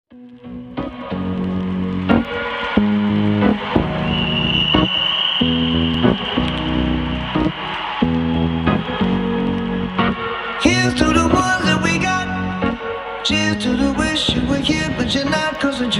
Here's to the ones that we got. Cheers to the wish you were here, but you're not. 'Cause the